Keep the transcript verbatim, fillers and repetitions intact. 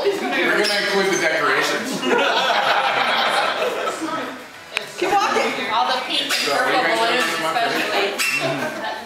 We're gonna include the decorations. Keep walking. All the pink and purple balloons especially.